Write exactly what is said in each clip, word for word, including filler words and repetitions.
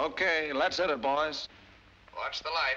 Okay, let's hit it, boys. Watch the light.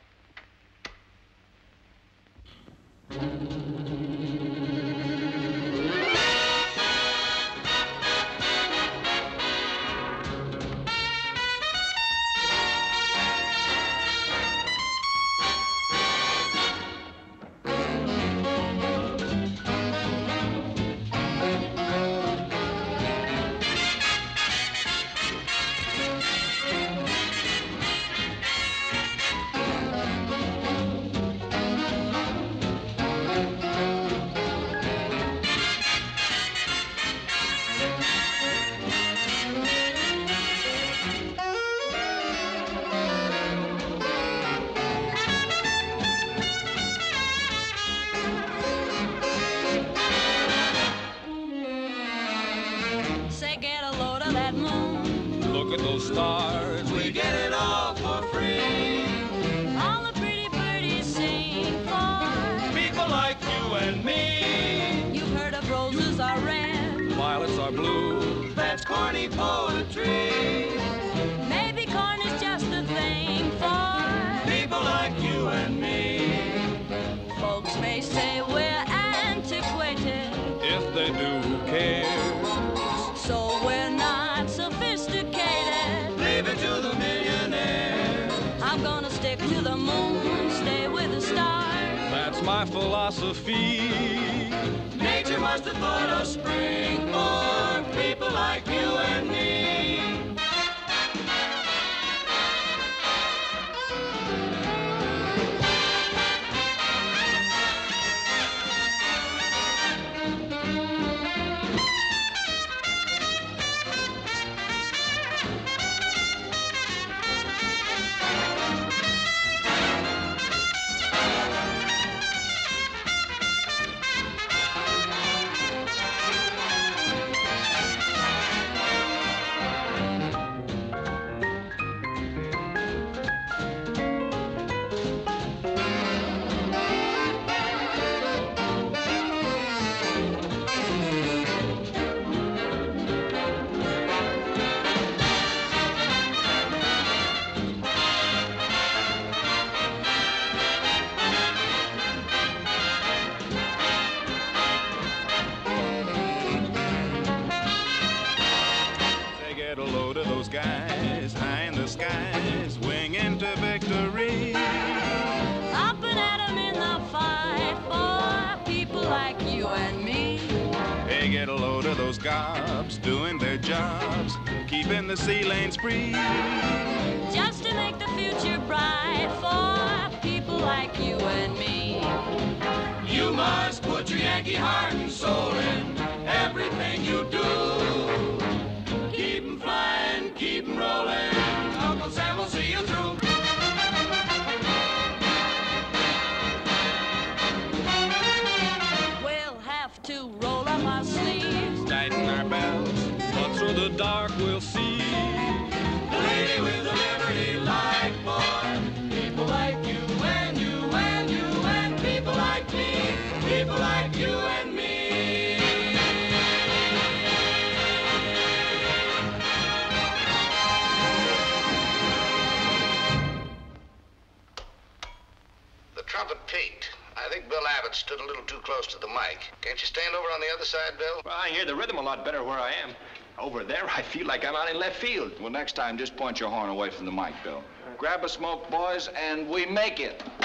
Stars, we get it all for free. All the pretty birdies sing for people like you and me. You've heard of roses are red, violets are blue. That's corny poetry. Maybe corn is just a thing for people like you and me. Folks may say we're antiquated, if they do, who cares? So we're not sophisticated. Leave it to the millionaire. I'm gonna stick to the moon, stay with the stars. That's my philosophy. Nature must have thought of spring for people like you and me. Guys high in the skies, wing into victory. Up and at 'em in the fight for people like you and me. Hey, get a load of those gobs doing their jobs, keeping the sea lanes free. Just to make the future bright for people like you and me. You must put your Yankee heart and soul in everything you do. Keep 'em flying, keep 'em rolling. Uncle Sam will see you through. We'll have to roll up our sleeves, tighten our belts, but through the dark we'll see the lady with the liberty light for people like you and you and you and people like me, people like you and me. Trumpet peaked. I think Bill Abbott stood a little too close to the mic. Can't you stand over on the other side, Bill? Well, I hear the rhythm a lot better where I am. Over there, I feel like I'm out in left field. Well, next time, just point your horn away from the mic, Bill. Grab a smoke, boys, and we make it.